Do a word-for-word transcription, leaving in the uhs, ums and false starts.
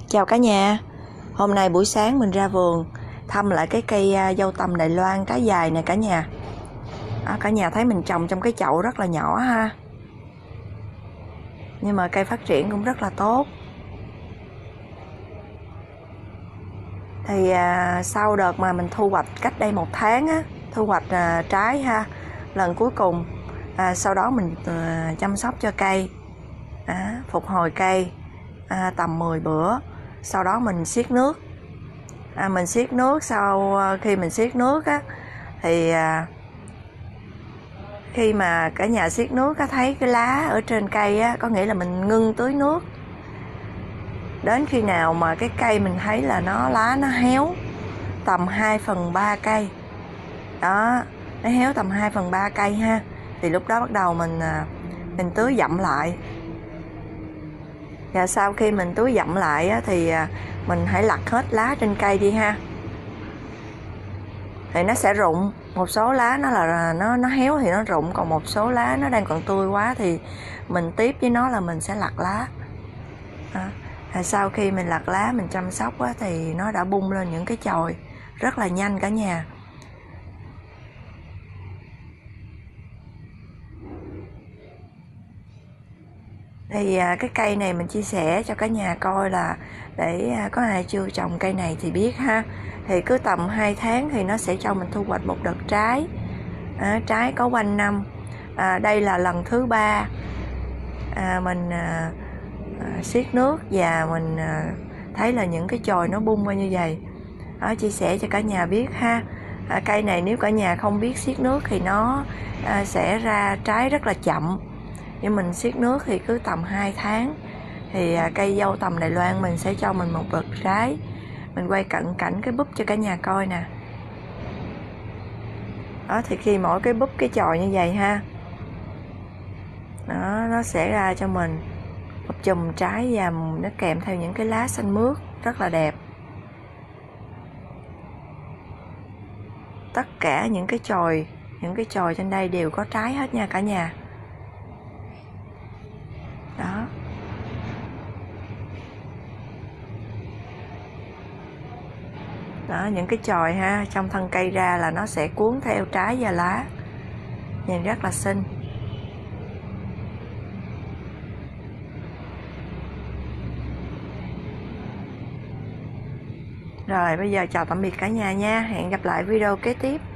Chào cả nhà. Hôm nay buổi sáng mình ra vườn thăm lại cái cây dâu tằm Đài Loan trái dài này cả nhà. À, cả nhà thấy mình trồng trong cái chậu rất là nhỏ ha, nhưng mà cây phát triển cũng rất là tốt. Thì à, sau đợt mà mình thu hoạch cách đây một tháng á, thu hoạch à, trái ha, lần cuối cùng à, sau đó mình à, chăm sóc cho cây, à, phục hồi cây à, tầm mười bữa. Sau đó mình xiết nước. À, mình xiết nước sau khi mình xiết nước á, thì à, khi mà cả nhà xiết nước á, thấy cái lá ở trên cây á, có nghĩa là mình ngưng tưới nước đến khi nào mà cái cây mình thấy là nó lá nó héo tầm hai phần ba cây đó, nó héo tầm hai phần ba cây ha, thì lúc đó bắt đầu mình mình tưới dặm lại. Và sau khi mình tưới dặm lại á, thì mình hãy lặt hết lá trên cây đi ha, thì nó sẽ rụng. Một số lá nó là nó nó héo thì nó rụng, còn một số lá nó đang còn tươi quá thì mình tiếp với nó là mình sẽ lặt lá. À, sau khi mình lặt lá mình chăm sóc á, thì nó đã bung lên những cái chồi rất là nhanh cả nhà. Thì à, cái cây này mình chia sẻ cho cả nhà coi là để à, có ai chưa trồng cây này thì biết ha. Thì cứ tầm hai tháng thì nó sẽ cho mình thu hoạch một đợt trái. À, trái có quanh năm. À, đây là lần thứ ba à, mình à, à, xiết nước và mình à, thấy là những cái chồi nó bung ra như vậy. Đó, chia sẻ cho cả nhà biết ha. À, cây này nếu cả nhà không biết xiết nước thì nó à, sẽ ra trái rất là chậm. Nhưng mình xiết nước thì cứ tầm hai tháng thì à, cây dâu tằm Đài Loan mình sẽ cho mình một đợt trái. Mình quay cận cảnh cái búp cho cả nhà coi nè. Đó, thì khi mỗi cái búp cái chồi như vậy ha, đó, nó sẽ ra cho mình một chùm trái và nó kèm theo những cái lá xanh mướt rất là đẹp. Tất cả những cái chồi những cái chồi trên đây đều có trái hết nha cả nhà. Đó. Đó, những cái chồi ha, trong thân cây ra là nó sẽ cuốn theo trái và lá. Nhìn rất là xinh. Rồi bây giờ chào tạm biệt cả nhà nha. Hẹn gặp lại video kế tiếp.